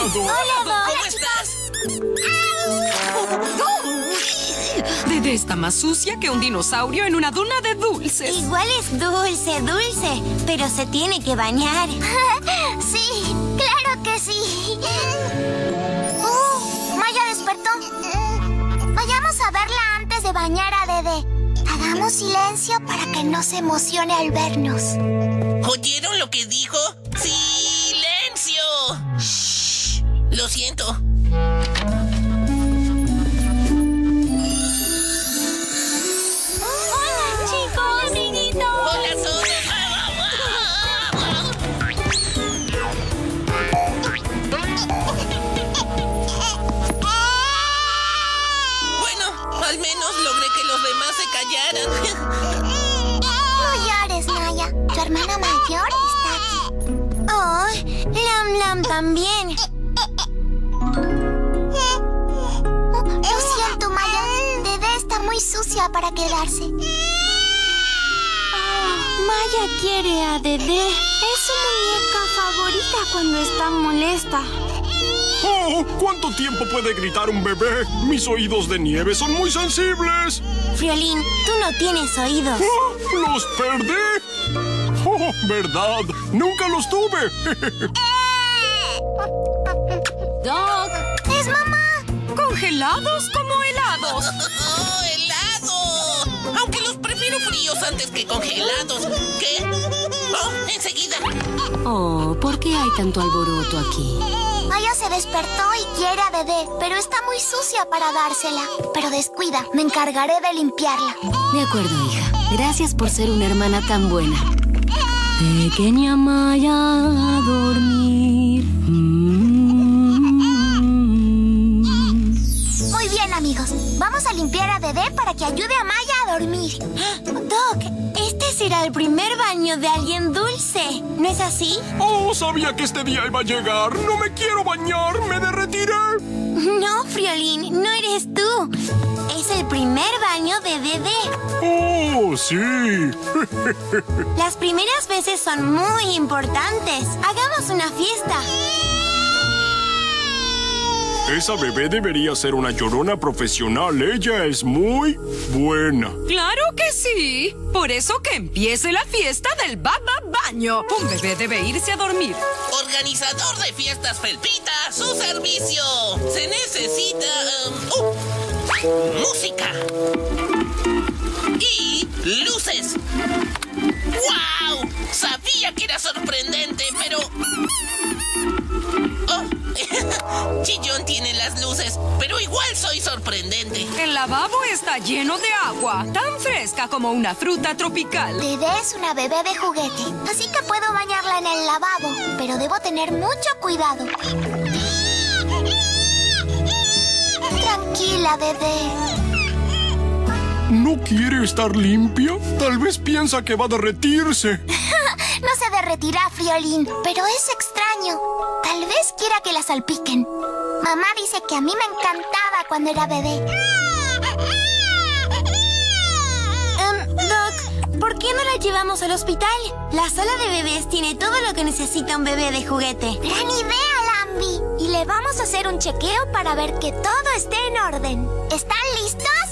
Hola, Doc. ¿Cómo estás? Dedé está más sucia que un dinosaurio en una duna de dulces. Igual es dulce, pero se tiene que bañar. Sí, claro que sí. Maya despertó. Vayamos a verla antes de bañar a Dedé. Hagamos silencio para que no se emocione al vernos. ¿Oyeron lo que dijo? ¡Silencio! Shh. Lo siento. Hola, chicos, amiguitos. ¡Hola a todos! Bueno, al menos logré que los demás se callaran. No llores, Maya. Tu hermana mayor está aquí. Oh, Lam Lam también. Lo siento, Maya. Dedé está muy sucia para quedarse. Maya quiere a Dedé. Es su muñeca favorita cuando está molesta. ¡Oh! ¿Cuánto tiempo puede gritar un bebé? Mis oídos de nieve son muy sensibles. Friolín, tú no tienes oídos. ¡Oh! ¡Los perdí! ¡Oh! ¿Verdad? ¡Nunca los tuve! Doc, ¡Es mamá! congelados como helados. ¡Oh, helado! Aunque los prefiero fríos antes que congelados. ¿Qué? ¡Oh, enseguida! Oh, ¿por qué hay tanto alboroto aquí? Maya se despertó y quiere a Dedé, pero está muy sucia para dársela. Pero descuida, me encargaré de limpiarla. De acuerdo, hija. Gracias por ser una hermana tan buena. Pequeña Maya, a dormir. Muy bien, amigos. Vamos a limpiar a Dedé para que ayude a Maya a dormir. Doc, este será el primer baño de alguien dulce. ¿No es así? ¡Oh! Sabía que este día iba a llegar. ¡No me quiero bañar! ¡Me derretiré! No, Friolín, no eres tú. Es el primer baño de Dedé. ¡Oh, sí! Las primeras veces son muy importantes. Hagamos una fiesta. Esa bebé debería ser una llorona profesional. Ella es muy buena. ¡Claro que sí! Por eso que empiece la fiesta del Baba Baño. Un bebé debe irse a dormir. Organizador de fiestas Felpita, a su servicio. Se necesita... música. Y luces. ¡Wow! Sabía que era sorprendente, pero... Oh, Chillón tiene las luces, pero igual soy sorprendente. El lavabo está lleno de agua, tan fresca como una fruta tropical. Dedé es una bebé de juguete, así que puedo bañarla en el lavabo, pero debo tener mucho cuidado. Tranquila, Dedé. ¿No quiere estar limpia? Tal vez piensa que va a derretirse. No se derretirá, Friolín, pero es extraño. Tal vez quiera que la salpiquen. Mamá dice que a mí me encantaba cuando era bebé. Doc, ¿por qué no la llevamos al hospital? La sala de bebés tiene todo lo que necesita un bebé de juguete. ¡Gran idea, Lambi! Y le vamos a hacer un chequeo para ver que todo esté en orden. ¿Están listos?